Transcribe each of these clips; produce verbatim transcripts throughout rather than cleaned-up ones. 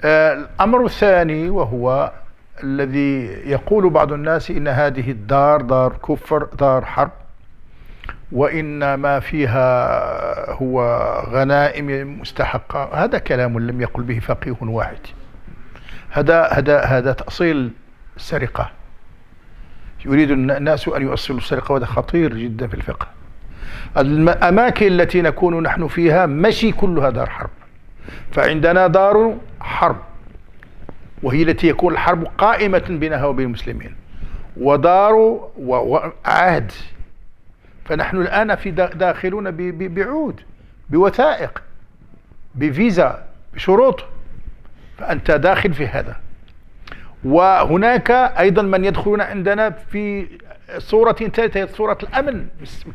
الأمر الثاني وهو الذي يقول بعض الناس إن هذه الدار دار كفر، دار حرب، وإن ما فيها هو غنائم مستحقة. هذا كلام لم يقل به فقيه واحد. هذا هذا هذا تأصيل السرقة. يريد الناس أن يؤصلوا السرقة، وهذا خطير جدا في الفقه. الأماكن التي نكون نحن فيها مشي كلها دار حرب، فعندنا دار حرب وهي التي يكون الحرب قائمة بينها وبين المسلمين، ودار وعهد. فنحن الآن في داخلون بعود، بوثائق، بفيزا، بشروط، فأنت داخل في هذا. وهناك أيضا من يدخلون عندنا في صورة ثالثة، صورة الأمن،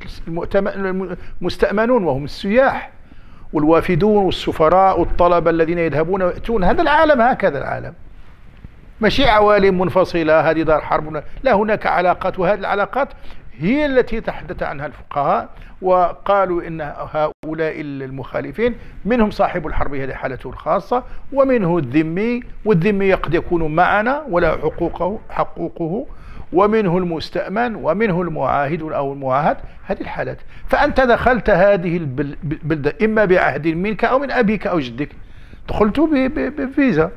المستأمنون وهم السياح والوافدون والسفراء والطلبة الذين يذهبون ويأتون. هذا العالم هكذا العالم، ماشي عوالم منفصلة. هذه دار حرب، لا، هناك علاقات، وهذه العلاقات هي التي تحدث عنها الفقهاء وقالوا إن هؤلاء المخالفين منهم صاحب الحرب، هذه حالته الخاصة، ومنه الذمي، والذمي قد يكون معنا ولا حقوقه حقوقه، ومنه المستأمن، ومنه المعاهد أو المعاهد. هذه الحالات. فأنت دخلت هذه البلدة إما بعهد منك أو من أبيك أو جدك، دخلت بفيزا.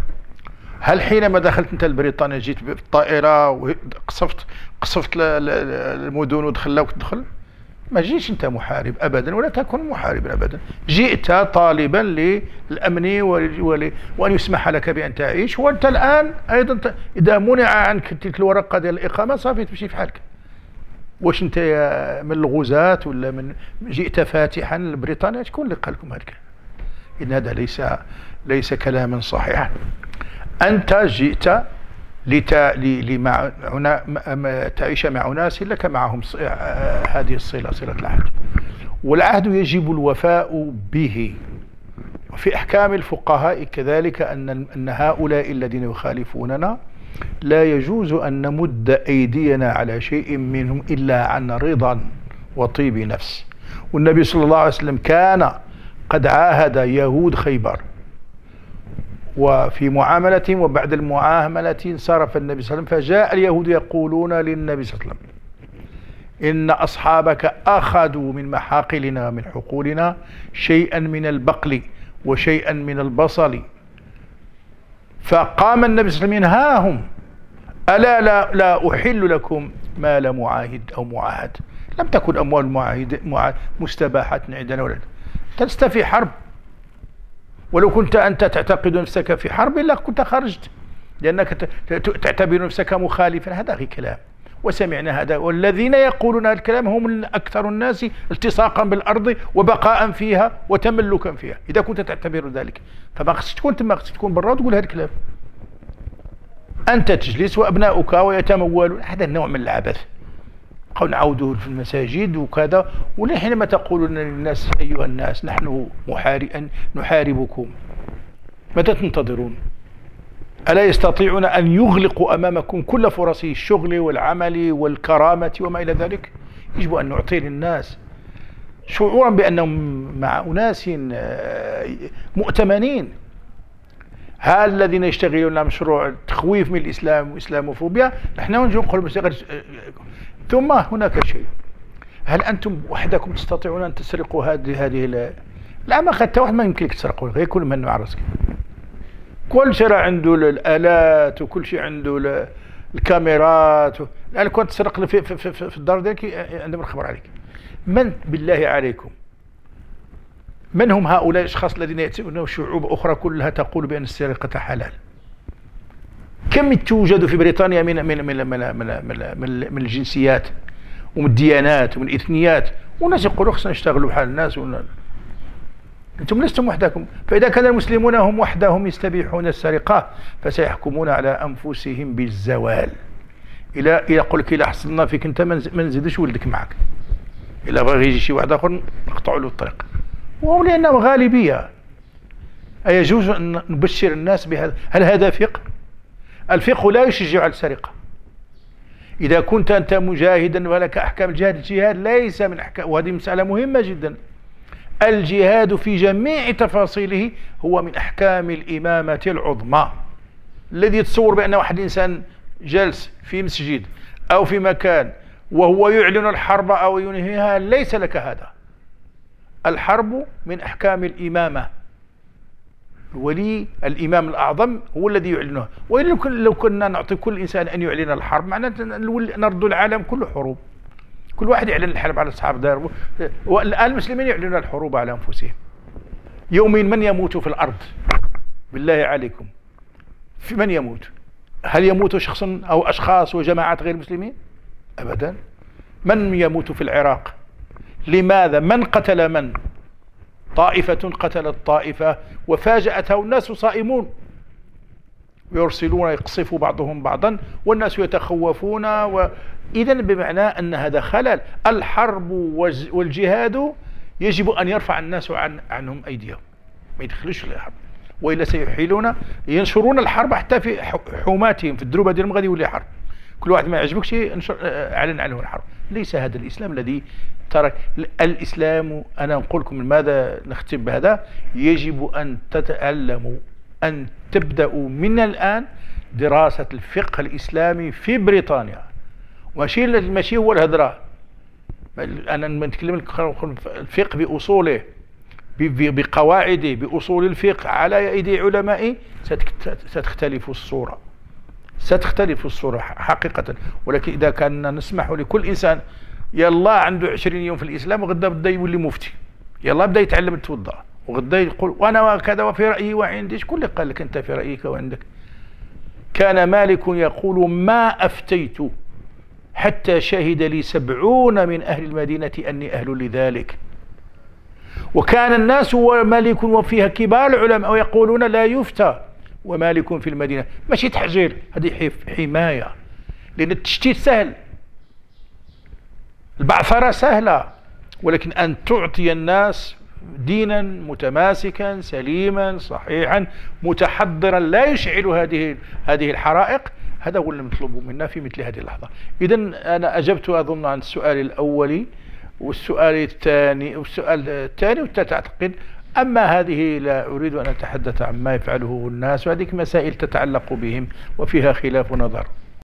هل حينما دخلت انت لبريطانيا جيت بالطائره وقصفت قصفت المدن ودخل وتدخل؟ ما جيش انت محارب ابدا، ولا تكن محاربا ابدا. جئت طالبا للامن وان يسمح لك بان تعيش. وانت الان ايضا اذا منع عنك تلك الورقه ديال الاقامه صافي تمشي في حالك. واش انت من الغزاة ولا من جئت فاتحا لبريطانيا؟ شكون اللي قال لكم هذا؟ ان هذا ليس ليس كلاما صحيحا. أنت جئت لتا... لمع... تعيش مع أناس لك معهم ص... هذه الصلة، صلة العهد، والعهد يجب الوفاء به. وفي أحكام الفقهاء كذلك أن أن هؤلاء الذين يخالفوننا لا يجوز أن نمد أيدينا على شيء منهم إلا عن رضا وطيب نفس. والنبي صلى الله عليه وسلم كان قد عاهد يهود خيبر، وفي معاملة، وبعد المعاملة انصرف النبي صلى الله عليه وسلم، فجاء اليهود يقولون للنبي صلى الله عليه وسلم إن أصحابك أخذوا من محاقلنا ومن حقولنا شيئا من البقل وشيئا من البصل. فقام النبي صلى الله عليه وسلم ينهاهم: ألا لا, لا أحل لكم مال معاهد أو معاهد. لم تكن أموال معاهد مستباحة عندنا، ولا لست في حرب. ولو كنت أنت تعتقد نفسك في حرب إلا كنت خرجت، لأنك تعتبر نفسك مخالفا. هذا غير كلام، وسمعنا هذا. والذين يقولون هذا الكلام هم أكثر الناس التصاقا بالأرض وبقاء فيها وتملكا فيها. إذا كنت تعتبر ذلك فما خصك تكون تما، خصك تكون برا وتقول هذا الكلام. أنت تجلس وأبناؤك ويتمولون. هذا النوع من العبث. نعوده في المساجد وكذا. ولحينما تقولون للناس أيها الناس نحن محارب نحاربكم، متى تنتظرون؟ ألا يستطيعون أن يغلقوا أمامكم كل فرص الشغل والعمل والكرامة وما إلى ذلك؟ يجب أن نعطي للناس شعورا بأنهم مع أناس مؤتمنين. ها الذين يشتغلون مشروع التخويف من الإسلام وإسلاموفوبيا، نحن نقول. ثم هناك شيء: هل أنتم وحدكم تستطيعون أن تسرقوا هذه هذه لا، ما حتى واحد ما يمكن لك تسرقوا، غير كل من مع راسك. كل شيء عنده الآلات وكل شيء عنده الكاميرات. الآن كنت تسرق في, في, في, في الدار ديالك عندهم الخبر عليك. من بالله عليكم من هم هؤلاء الأشخاص الذين يأتون شعوب أخرى كلها تقول بأن السرقة حلال؟ كم توجد في بريطانيا من من من من من, من, من الجنسيات ومن الديانات ومن الإثنيات، وناس يقولوا خصنا نشتغلوا بحال الناس. أنتم لستم وحدكم. فإذا كان المسلمون هم وحدهم يستبيحون السرقة فسيحكمون على أنفسهم بالزوال. إلى يقول لك إلا حصلنا فيك أنت ما نزيدش ولدك معك، إلا بغى يجي شي واحد آخر نقطعوا له الطريق. وهم لأنهم غالبية. أيجوز أن نبشر الناس بهذا؟ هل هذا فقه؟ الفقه لا يشجع على السرقة. إذا كنت أنت مجاهدا ولك أحكام الجهاد، الجهاد ليس من أحكام، وهذه مسألة مهمة جدا. الجهاد في جميع تفاصيله هو من أحكام الإمامة العظمى. الذي يتصور بأن واحد الإنسان جالس في مسجد أو في مكان وهو يعلن الحرب أو ينهيها، ليس لك هذا. الحرب من أحكام الإمامة، الولي الإمام الأعظم هو الذي يعلنها. وإلا لو كنا نعطي كل إنسان أن يعلن الحرب معناته نرد العالم كله حروب، كل واحد يعلن الحرب على أصحاب داره. والآن المسلمين يعلنون الحروب على أنفسهم. يومين من يموت في الأرض؟ بالله عليكم، في من يموت؟ هل يموت شخص أو أشخاص وجماعات غير مسلمين؟ أبدا. من يموت في العراق؟ لماذا؟ من قتل من؟ طائفة قتلت طائفة وفاجأتها والناس صائمون، ويرسلون يقصف بعضهم بعضا والناس يتخوفون. وإذا بمعنى أن هذا خلل. الحرب والجهاد يجب أن يرفع الناس عن عنهم أيديهم، ما يدخلوش في الحرب، وإلا سيحيلون ينشرون الحرب حتى في حوماتهم، في الدروبة ديالهم غادي يولي حرب. كل واحد ما يعجبكش اعلن عنه الحرب. ليس هذا الإسلام الذي ترك. الإسلام، أنا نقول لكم لماذا نختم بهذا، يجب أن تتعلموا، أن تبدأوا من الآن دراسة الفقه الإسلامي في بريطانيا. ماشي ماشي هو الهدرة. أنا نتكلم الفقه بأصوله، بقواعده، بأصول الفقه على أيدي علماء. ستختلف الصورة، ستختلف الصورة حقيقة. ولكن إذا كان نسمح لكل إنسان يلا عنده عشرين يوم في الإسلام وغدا بدا يولي مفتي، يلا بدا يتعلم التوضأ وغدا يقول وأنا كذا وفي رأيي وعندي. شكون اللي قال لك أنت في رأيك وعندك؟ كان مالك يقول ما أفتيت حتى شهد لي سبعون من أهل المدينة أني أهل لذلك. وكان الناس ومالك وفيها كبار العلماء يقولون لا يفتى ومالك في المدينة. ماشي تحجير، هذه حماية، لأن التشتيت سهل، البعثرة سهلة، ولكن أن تعطي الناس دينا متماسكا سليما صحيحا متحضرا لا يشعل هذه هذه الحرائق، هذا هو المطلوب منا في مثل هذه اللحظة. إذا أنا أجبت أظن عن السؤال الأولي والسؤال الثاني والسؤال الثاني والثالث أعتقد. أما هذه لا أريد أن أتحدث عما يفعله الناس، وهذه مسائل تتعلق بهم وفيها خلاف نظر.